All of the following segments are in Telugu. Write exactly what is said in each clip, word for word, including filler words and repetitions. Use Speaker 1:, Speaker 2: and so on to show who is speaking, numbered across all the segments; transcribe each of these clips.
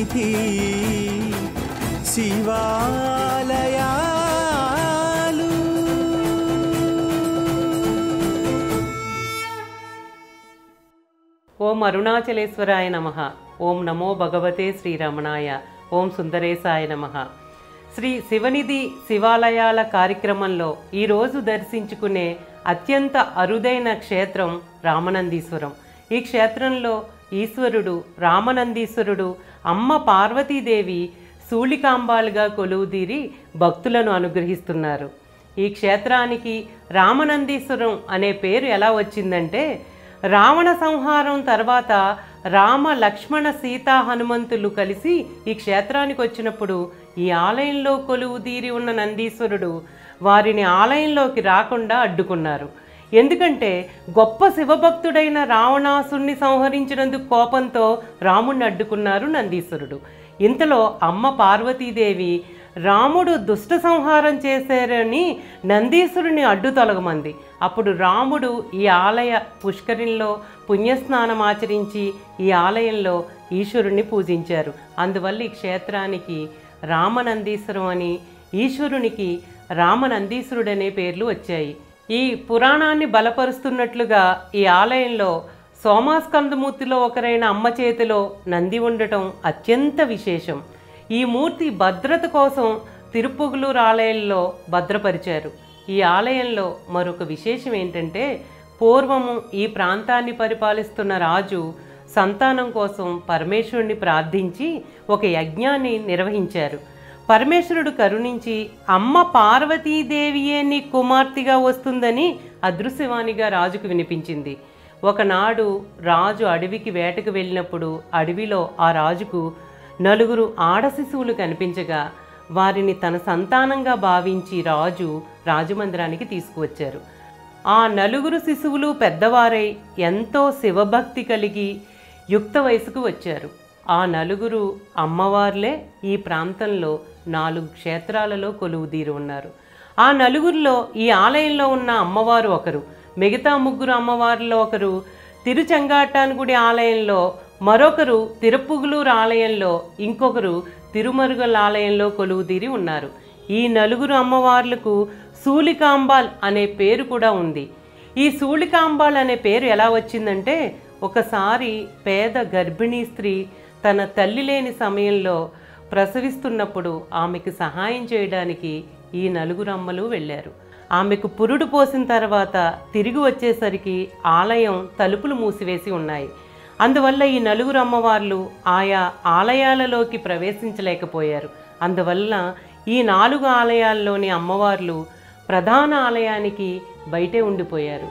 Speaker 1: సన్నిధి శివాలయాలు.
Speaker 2: ఓం అరుణాచలేశ్వరాయ నమః. ఓం నమో భగవతే శ్రీరమణాయ. ఓం సుందరేశాయ నమః. శ్రీ శివనిధి శివాలయాల కార్యక్రమంలో ఈరోజు దర్శించుకునే అత్యంత అరుదైన క్షేత్రం రామనందీశ్వరం. ఈ క్షేత్రంలో ఈశ్వరుడు రామనందీశ్వరుడు అమ్మ పార్వతీదేవి శూళికాంబాలుగా కొలువుదీరి భక్తులను అనుగ్రహిస్తున్నారు. ఈ క్షేత్రానికి రామనందీశ్వరం అనే పేరు ఎలా వచ్చిందంటే, రావణ సంహారం తర్వాత రామ లక్ష్మణ సీతా హనుమంతులు కలిసి ఈ క్షేత్రానికి వచ్చినప్పుడు ఈ ఆలయంలో కొలువుదీరి ఉన్న నందీశ్వరుడు వారిని ఆలయంలోకి రాకుండా అడ్డుకున్నారు. ఎందుకంటే గొప్ప శివభక్తుడైన రావణాసుని సంహరించినందుకు కోపంతో రాముణ్ణి అడ్డుకున్నారు నందీశ్వరుడు. ఇంతలో అమ్మ పార్వతీదేవి రాముడు దుష్ట సంహారం చేశారని నందీశ్వరుని అడ్డు తొలగమంది. అప్పుడు రాముడు ఈ ఆలయ పుష్కరిణిలో పుణ్యస్నానం ఆచరించి ఈ ఆలయంలో ఈశ్వరుణ్ణి పూజించారు. అందువల్ల ఈ క్షేత్రానికి రామనందీశ్వరం అని, ఈశ్వరునికి రామనందీశ్వరుడు అనే పేర్లు వచ్చాయి. ఈ పురాణాన్ని బలపరుస్తున్నట్లుగా ఈ ఆలయంలో సోమాస్కందమూర్తిలో ఒకరైన అమ్మ చేతిలో నంది ఉండటం అత్యంత విశేషం. ఈ మూర్తి భద్రత కోసం తిరుపుగలూరు ఆలయంలో భద్రపరిచారు. ఈ ఆలయంలో మరొక విశేషం ఏంటంటే, పూర్వము ఈ ప్రాంతాన్ని పరిపాలిస్తున్న రాజు సంతానం కోసం పరమేశ్వరుని ప్రార్థించి ఒక యజ్ఞాన్ని నిర్వహించారు. పరమేశ్వరుడు కరుణించి అమ్మ పార్వతీదేవియే నీ కుమార్తెగా వస్తుందని అదృశ్యవాణిగా రాజుకు వినిపించింది. ఒకనాడు రాజు అడవికి వేటకు వెళ్ళినప్పుడు అడవిలో ఆ రాజుకు నలుగురు ఆడ శిశువులు కనిపించగా వారిని తన సంతానంగా భావించి రాజు రాజమందిరానికి తీసుకువచ్చారు. ఆ నలుగురు శిశువులు పెద్దవారై ఎంతో శివభక్తి కలిగి యుక్త వయసుకు వచ్చారు. ఆ నలుగురు అమ్మవార్లే ఈ ప్రాంతంలో నాలుగు క్షేత్రాలలో కొలువుదీరి ఉన్నారు. ఆ నలుగురిలో ఈ ఆలయంలో ఉన్న అమ్మవారు ఒకరు, మిగతా ముగ్గురు అమ్మవారిలో ఒకరు తిరుచెంగాటాన్గుడి ఆలయంలో, మరొకరు తిరుపుగలూరు ఆలయంలో, ఇంకొకరు తిరుమరుగల్ ఆలయంలో కొలువుదీరి ఉన్నారు. ఈ నలుగురు అమ్మవార్లకు శూళికాంబాల్ అనే పేరు కూడా ఉంది. ఈ శూళికాంబాల్ అనే పేరు ఎలా వచ్చిందంటే, ఒకసారి పేద గర్భిణీ స్త్రీ తన తల్లి లేని సమయంలో ప్రసవిస్తున్నప్పుడు ఆమెకు సహాయం చేయడానికి ఈ నలుగురు అమ్మలు వెళ్ళారు. ఆమెకు పురుడు పోసిన తర్వాత తిరిగి వచ్చేసరికి ఆలయం తలుపులు మూసివేసి ఉన్నాయి. అందువల్ల ఈ నలుగురు అమ్మవార్లు ఆయా ఆలయాలలోకి ప్రవేశించలేకపోయారు. అందువల్ల ఈ నాలుగు ఆలయాల్లోని అమ్మవార్లు ప్రధాన ఆలయానికి బయటే ఉండిపోయారు.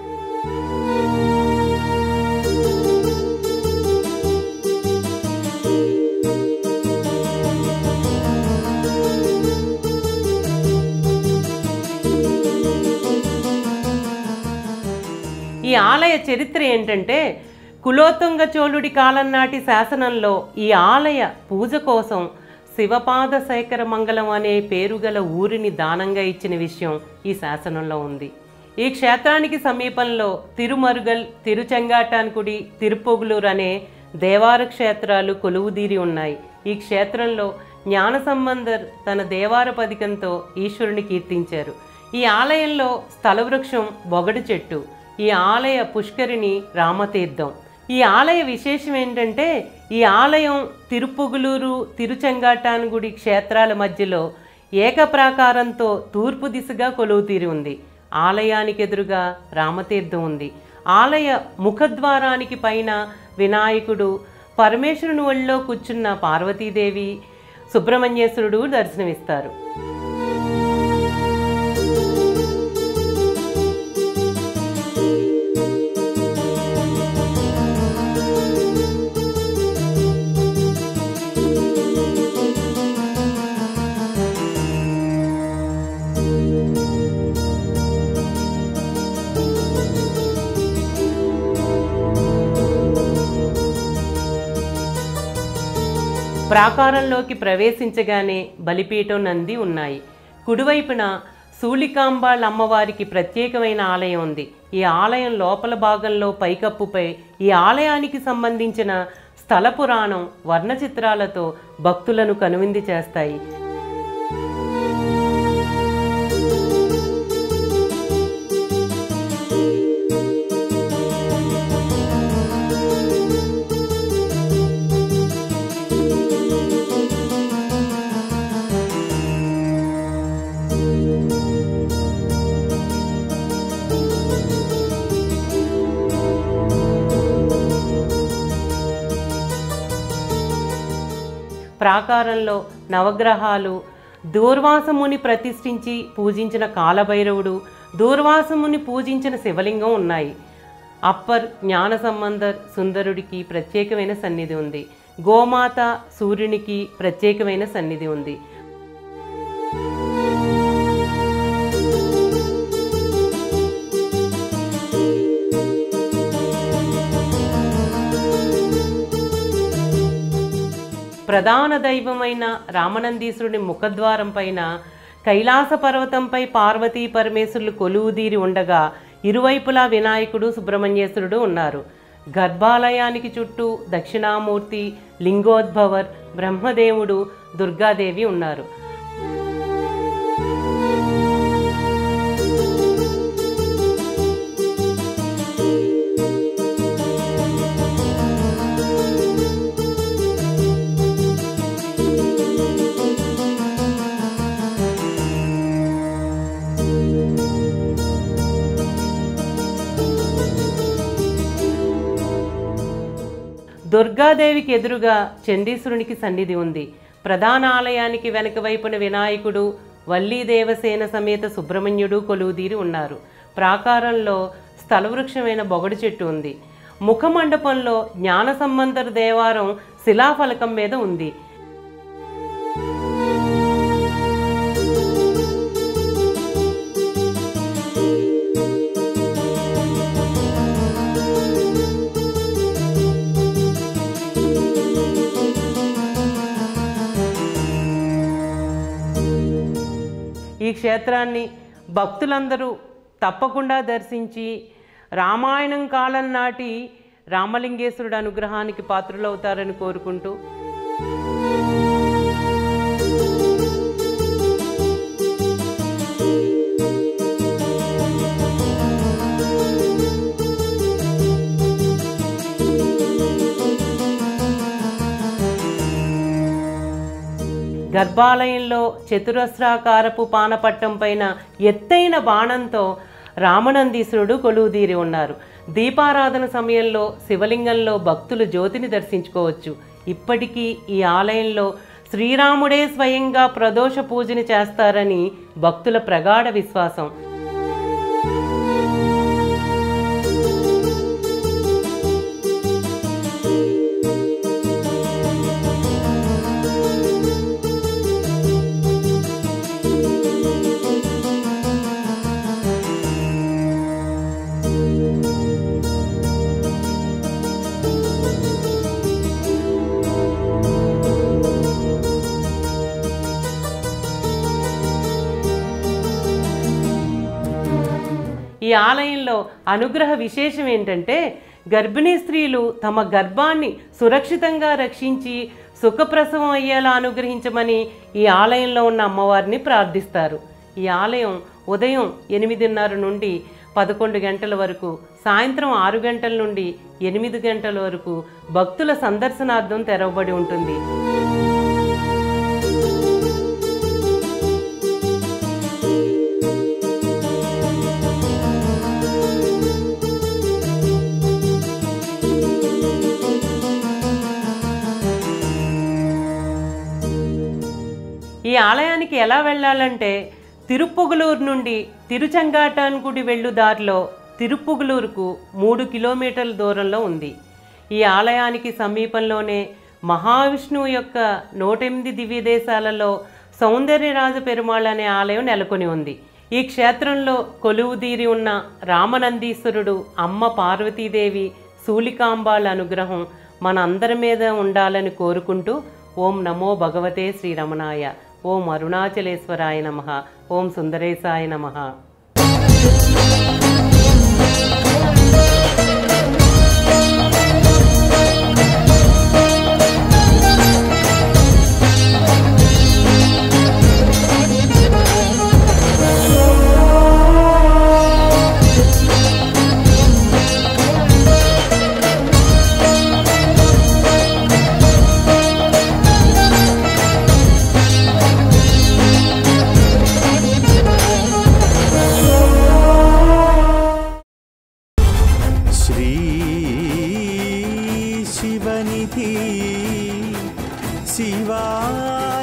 Speaker 2: ఈ ఆలయ చరిత్ర ఏంటంటే, కులోత్తుంగ చోళుడి కాలం నాటి శాసనంలో ఈ ఆలయ పూజ కోసం శివపాద శేఖర మంగళం అనే పేరుగల ఊరిని దానంగా ఇచ్చిన విషయం ఈ శాసనంలో ఉంది. ఈ క్షేత్రానికి సమీపంలో తిరుమరుగల్, తిరుచెంగాటాన్గుడి, తిరుపుగలూరు అనే దేవార క్షేత్రాలు కొలువుదీరి ఉన్నాయి. ఈ క్షేత్రంలో జ్ఞాన సంబంధర్ తన దేవార పదికంతో ఈశ్వరుని కీర్తించారు. ఈ ఆలయంలో స్థలవృక్షం బొగడు చెట్టు. ఈ ఆలయ పుష్కరిణి రామతీర్థం. ఈ ఆలయ విశేషం ఏంటంటే, ఈ ఆలయం తిరుపుగలూరు, తిరుచెంగాటాన్గుడి క్షేత్రాల మధ్యలో ఏకప్రాకారంతో తూర్పు దిశగా కొలువుతీరి ఉంది. ఆలయానికి ఎదురుగా రామతీర్థం ఉంది. ఆలయ ముఖద్వారానికి పైన వినాయకుడు, పరమేశ్వరుని ఒళ్ళో కూర్చున్న పార్వతీదేవి, సుబ్రహ్మణ్యేశ్వరుడు దర్శనమిస్తారు. ప్రాకారంలోకి ప్రవేశించగానే బలిపీఠం, నంది ఉన్నాయి. కుడివైపున శూళికాంబాళ్ అమ్మవారికి ప్రత్యేకమైన ఆలయం ఉంది. ఈ ఆలయం లోపల భాగంలో పైకప్పుపై ఈ ఆలయానికి సంబంధించిన స్థల పురాణం వర్ణచిత్రాలతో భక్తులను కనువిందు చేస్తాయి. ప్రాకారంలో నవగ్రహాలు, దూర్వాసముని ప్రతిష్ఠించి పూజించిన కాలభైరవుడు, దూర్వాసముని పూజించిన శివలింగం ఉన్నాయి. అప్పర్ జ్ఞాన సంబంధర్ సుందరుడికి ప్రత్యేకమైన సన్నిధి ఉంది. గోమాత సూర్యునికి ప్రత్యేకమైన సన్నిధి ఉంది. ప్రధాన దైవమైన రామనందీశ్వరుని ముఖద్వారం పైన కైలాస పర్వతంపై పార్వతీ పరమేశ్వరులు కొలువుదీరి ఉండగా ఇరువైపులా వినాయకుడు, సుబ్రహ్మణ్యేశ్వరుడు ఉన్నారు. గర్భాలయానికి చుట్టూ దక్షిణామూర్తి, లింగోద్భవర్, బ్రహ్మదేవుడు, దుర్గాదేవి ఉన్నారు. దుర్గాదేవికి ఎదురుగా చండీశ్వరునికి సన్నిధి ఉంది. ప్రధాన ఆలయానికి వెనక వైపున వినాయకుడు, వల్లీదేవసేన సమేత సుబ్రహ్మణ్యుడు కొలువుదీరి ఉన్నారు. ప్రాకారంలో స్థలవృక్షమైన బొగడు చెట్టు ఉంది. ముఖమండపంలో జ్ఞాన సంబంధర్ దేవారం శిలాఫలకం మీద ఉంది. ఈ క్షేత్రాన్ని భక్తులందరూ తప్పకుండా దర్శించి రామాయణం కాలం నాటి రామలింగేశ్వరుడు అనుగ్రహానికి పాత్రులవుతారని కోరుకుంటూ గర్భాలయంలో చతురస్రాకారపు పానపట్టం పైన ఎత్తైన బాణంతో రామనందీశ్వరుడు కొలువుదీరి ఉన్నారు. దీపారాధన సమయంలో శివలింగంలో భక్తులు జ్యోతిని దర్శించుకోవచ్చు. ఇప్పటికీ ఈ ఆలయంలో శ్రీరాముడే స్వయంగా ప్రదోష పూజని చేస్తారని భక్తుల ప్రగాఢ విశ్వాసం. ఈ ఆలయంలో అనుగ్రహ విశేషం ఏంటంటే గర్భిణీ స్త్రీలు తమ గర్భాన్ని సురక్షితంగా రక్షించి సుఖప్రసవం అయ్యేలా అనుగ్రహించమని ఈ ఆలయంలో ఉన్న అమ్మవారిని ప్రార్థిస్తారు. ఈ ఆలయం ఉదయం ఎనిమిదిన్నర నుండి పదకొండు గంటల వరకు, సాయంత్రం ఆరు గంటల నుండి ఎనిమిది గంటల వరకు భక్తుల సందర్శనార్థం తెరవబడి ఉంటుంది. ఈ ఆలయానికి ఎలా వెళ్ళాలంటే తిరుప్పుగులూరు నుండి తిరుచంగాటాన్గుడి వెళ్ళు దారిలో తిరుప్పుగులూరుకు మూడు కిలోమీటర్ల దూరంలో ఉంది. ఈ ఆలయానికి సమీపంలోనే మహావిష్ణువు యొక్క నూట ఎనిమిది దివ్యదేశాలలో సౌందర్యరాజ పెరుమాళ్ అనే ఆలయం నెలకొని ఉంది. ఈ క్షేత్రంలో కొలువుదీరి ఉన్న రామనందీశ్వరుడు, అమ్మ పార్వతీదేవి, శూలికాంబాల అనుగ్రహం మన అందరి మీద ఉండాలని కోరుకుంటూ ఓం నమో భగవతే శ్రీరమణాయ, ఓం అరుణాచలేశ్వరాయ నమః, ఓం సుందరేశాయ నమః.
Speaker 1: సన్నిధి శివా